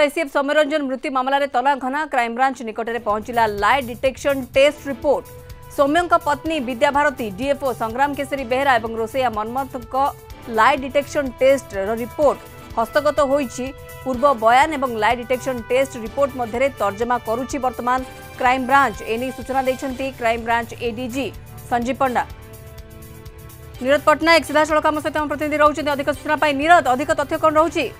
ACF Soumyaranjan मृत्यु मामलें तना घना क्राइमब्रांच निकट में पहुंचला लाई डिटेक्शन टेस्ट रिपोर्ट। सौम्यों पत्नी विद्याभारती, डीएफओ संग्राम केसरी बेहरा और रोसैया Manmath lie detection test report हस्तगत होईछि। पूर्व बयान और लाई डिटेक्शन टेस्ट रिपोर्ट मध्य तर्जमा करुछि वर्तमान क्राइमब्रांच। एने सूचना देछंती क्राइमब्रांच एडीजी संजीव पंडा। नीरज पट्टनायक सीधा सड़क आम सहित प्रतिनिधि रोचे अधिक सूचना। नीरज, अधिक तथ्य कौन रोचे?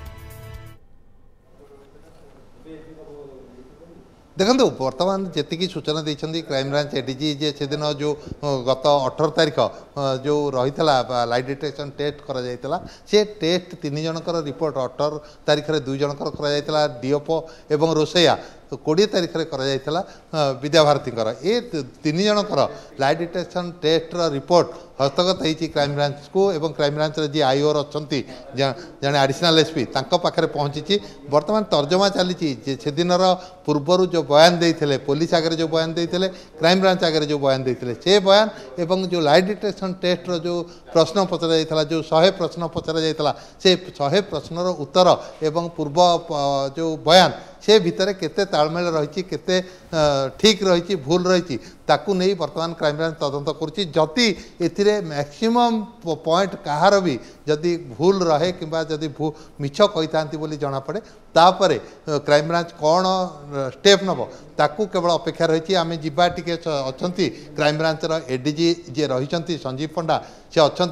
देखो बर्तमान जी सूचना देती क्राइमब्रांच एडीजी जे से दिन जो गत 18 तारीख जो रही लाई डिटेक्शन टेस्ट करा से टेस्ट 3 जनकर रिपोर्ट 18 तारीख में 2 जनकर करा डीएफओ एवं रोसैया 20 तारीख में करा विद्याभारती ये 3 जनकर लाई डिटेक्शन टेस्ट रिपोर्ट हस्तगत होती क्राइमब्रांच को एवं क्राइमब्रांच जी आईओर अच्छा जड़े एडिशनल एसपी पाखे पहुंची। बर्तमान तर्जमा चली से दिन पूर्वर जो बयान देते पुलिस आगे जो बयान देते क्राइमब्रांच आगे जो बयान देते से बयान एवं जो लाई डिटेक्शन टेस्ट जो प्रश्न पचरा जाता जो 100 प्रश्न पचरा जाता से 100 प्रश्नर उत्तर एवं पूर्व जो बयान से भितर केते तालमेल रही केते ठीक रही भूल रही ताकू नहीं वर्तमान क्राइमब्रांच तदंत करुच्ची। जदि एथिरे मैक्सिमम पॉइंट कहार भी जदि भूल रहे किंबा जदि मिछ कही था जना पड़े तापर क्राइमब्रांच कौन स्टेप नब ताकू केवल अपेक्षा रही। आम जीवा टिके अच्छा क्राइमब्रांचर एडीजी जे रही संजीव पंडा से अच्छा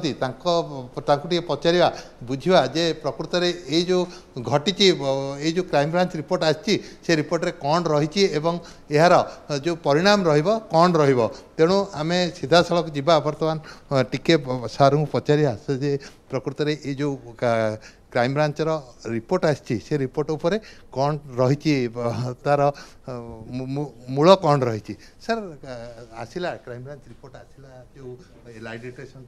पचारा बुझा जे प्रकृत में ये जो घटी ये जो क्राइमब्रांच रिपोर्ट आसी से रिपोर्ट रे कौन रही यार जो परिणाम कौन तेणु आम सीधा सड़क जीवा बर्तमान टिके सार को पचारा से प्रकृत में ये जो क्राइमब्रांचर रिपोर्ट आसी से रिपोर्ट उपर कौन रही तार मूल कौन रही। सर आसला क्राइमब्रांच रिपोर्ट आसला जो lie detection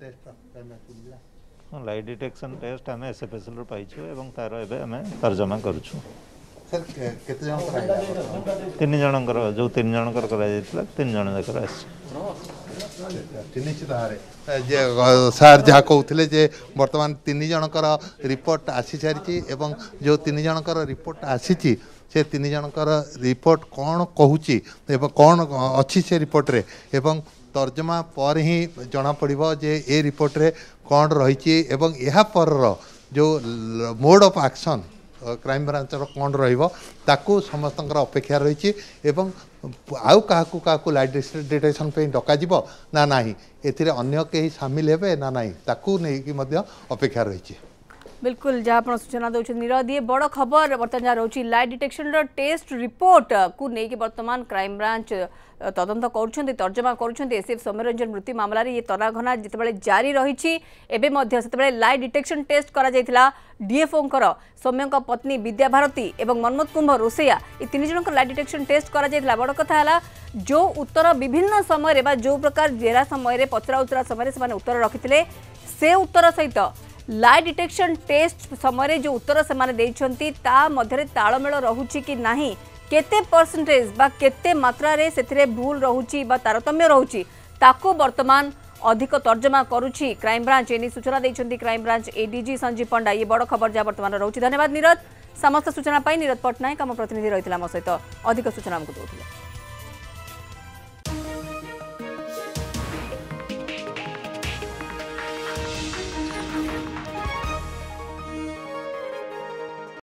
test lie detection test आम एसएफएसएल पाइछु एवं तार एबे आम तर्जमा करूछु। सर केते जन 3 जनकर जो 3 जनकर करा जायतिला 3 जन जाकर आसी निश्चित भाव सार जहाँ कहते जे बर्तमान 3 जनकर रिपोर्ट आसी सारी एवं जो 3 जनकर रिपोर्ट आसी से 3 जनकर रिपोर्ट कौन कहूँ एवं कौन अच्छी से रिपोर्ट रे एवं तर्जमा पर ही जना पड़ो जे ए रिपोर्ट रे कौन रही एवं यह पर जो मोड ऑफ एक्शन क्राइमब्रांचर कौन रही समस्त अपेक्षा रही एवं आउ क्या लाई डिटेक्शन पे डक ना नहीं एथिरे अन्य कहीं सामिल हेबे ना नहीं ताकू नहीं अपेक्षा रही। बिल्कुल जहाँ आप सूचना दौरान नीरज ये बड़ खबर बर्तमान जहाँ रोची लाई डिटेक्शन टेस्ट रिपोर्ट को लेकिन बर्तमान क्राइमब्रांच तदंत कर तर्जमा कर एसीएफ सौम्यरंजन मृत्यु मामलें ये तनाघना जिते जारी रही लाई डिटेक्शन टेस्ट करा डीएफओ सौम्यों पत्नी विद्याभारती और मनमथ कुंभ रोसैया ये 3 जन लाई डिटेक्शन टेस्ट करा बड़ कथा है जो उत्तर विभिन्न समय जो प्रकार जेरा समय पचरा उचरा समय से उत्तर रखिते से उत्तर सहित लाई डिटेक्शन टेस्ट समय जो उत्तर से तालमेल रहुछि कि नाही केते परसेंटेज बा केते मात्रा रे सेथिरे भूल रहुछि बा तारतम्य रहुछि ताको वर्तमान अधिक तर्जमा करुछि क्राइमब्रांच। एनी सूचना देइछन्ती क्राइमब्रांच एडीजी संजीव पंडा। ये बड़ खबर जा वर्तमान रहुछि। धन्यवाद नीरज। समस्त सूचना पाई नीरज पट्टनायक आम प्रतिनिधि रहितला मो सहित अधिक सूचना हमको दउथिले।